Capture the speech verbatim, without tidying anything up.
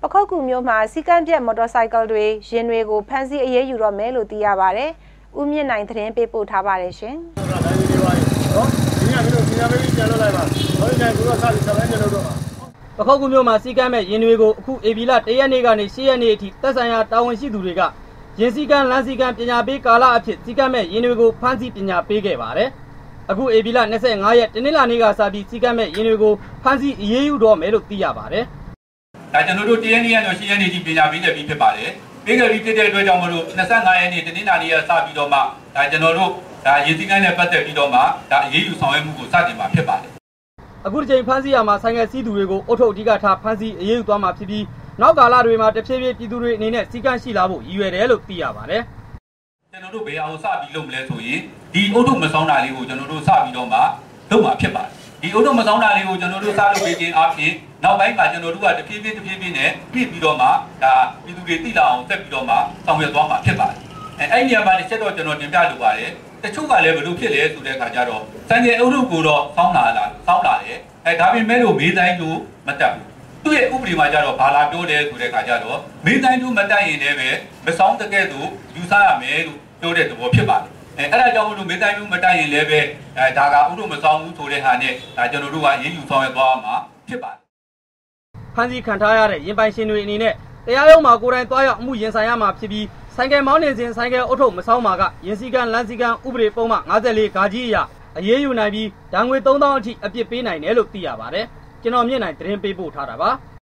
ပခုတ်ကူမျိုးမှာစီကံပြက်မော်တော်ဆိုင်ကယ်တွေရင်တွေကိုဖမ်းဆီးအရေးယူတော့မယ်လို့သိရပါတယ်။ဦးမြင့်နိုင်သတင်းပေးပို့ထားပါတယ်ရှင်။နော်ဒီညမျိုးစီကံပေးပြန်လုပ်လိုက်ပါ။ဟောဒီညကတော့စပြီးဆက်ပိုင်းပြန်လုပ်တော့ပါပခုတ်ကူမျိုးမှာစီကံမဲ့ရင်တွေကိုအခုဧပြီလတရက်နေ့ကနေရှစ်ရက်နေ့အထိသက်ဆိုင်ရာတာဝန်ရှိသူတွေကရင်စီကံလမ်းစီကံပညာပေးကာလအဖြစ်စီကံမဲ့ရင်တွေကိုဖမ်းဆီးပညာပေးခဲ့ပါတယ်။အခုဧပြီလ၂၅ရက်တနင်္လာနေ့ကစပြီးစီကံမဲ့ရင်တွေကိုဖမ်းဆီးအရေးယူတော့မယ်လို့သိရပါတယ်။ဒါကျွန်တော်တို့တရက်နေ့ကနေရှစ်ရက်နေ့ထိပညာပေးခဲ့ပြီးဖြစ်ပါတယ်။ပေးခဲ့ပြီးဖြစ်တဲ့အတွက်ကြောင့်မလို့၂၅ရက်နေ့တနင်္လာနေ့ကစပြီးတော့မှဒါကျွန်တော်တို့ဒါရင်စီကံနဲ့ပတ်သက်ပြီးတော့မှဒါအရေးယူဆောင်ရွက်မှုကိုစတင်မှာဖြစ်ပါတယ်။အခုဒီချိန်ဖမ်းဆီးရမှာဆိုင်ကယ်စီးသူတွေကိုအုပ်ထုတ်အဓိကထားဖမ်းဆီးအရေးယူသွားမှာဖြစ်ပြီးနောက်ကာလတွေမှာတဖြည်းဖြည်းပြည်သူတွေအနေနဲ့စီကံရှိလာဖို့ရည်ရွယ်တယ်လို့သိရပါတယ်။ကျွန်တော်တို့ဘယ်အောင်စပြီးလုပ်မလဲဆိုရင်ဒီအုပ်ထုတ်မဆောင်တာလေးကိုကျွန်တော်တို့စပြီးတော့မှလုပ်မှာဖြစ်ပါတယ်။ဒီအုပ်ထုတ်မဆောင်တာလေးကိုကျွန်တော်တို့စလုပ်ပေးခြင်းအပြင်နောက်ပိုင်းမှာကျွန်တော်တို့ကတဖြည်းဖြည်းတဖြည်းဖြည်းနဲ့ပြည်ပြီးတော့မှဒါပြည်သူတွေသိလာအောင်တက်ပြီးတော့မှဆောင်ရွက်သွားမှာဖြစ်ပါတယ်။အဲအဲ့ဒီနေရာမှာတစ်ချက်တော့ကျွန်တော်တင်ပြလိုပါတယ်။တချို့ကလည်းဘယ်လိုဖြစ်လဲဆိုတဲ့အခါကျတော့စံကြေအုပ်ထုတ်ကိုတော့စောင်းလာလာစောင်းလာတယ်။အဲဒါပေမဲ့လို့မေးတိုင်းလို့မတက်ဘူး။သူ့ရဲ့ဥပဒေမှာကျတော့ဘာလာပြောလဲဆိုတဲ့အခါကျတော့မေးတိုင်းလို့မတက်ရင်လည်းပဲမစောင်းတကဲ့သို့ယူဆရမယ်လို့ပြောတဲ့သဘောဖြစ်ပါတယ်။အဲအဲ့ဒါကြောင့်မလို့မေးတိုင်းလို့မတက်ရင်လည်းပဲအဲဒါကဥပဒေမစောင်းဘူးဆိုတဲ့ဟာနဲ့ဒါကျွန်တော်တို့ကရေးယူဆောင်ရွက်သွားမှာဖြစ်ပါတယ်။ဖမ်းဆီးခံထားရတဲ့ရင်ပိုင်ရှင်တွေအနေနဲ့တရားရုံးမှာကိုယ်တိုင်သွားရောက်အမှုရင်ဆိုင်ရမှာဖြစ်ပြီးဆိုင်ကယ်မောင်းနေစဉ်ဆိုင်ကယ်အုပ်ထုတ်မဆောင်ပါကရင်စီကံလမ်းစီကံဥပဒေပုံမှန်၅၄ဂါကြီးအရအရေးယူနိုင်ပြီးဒဏ်ငွေသုံးသောင်းအထိအပြစ်ပေးနိုင်တယ်လို့သိရပါတယ်။ကျွန်တော်မြင့်နိုင်သတင်းပေးပို့ထားတာပါ။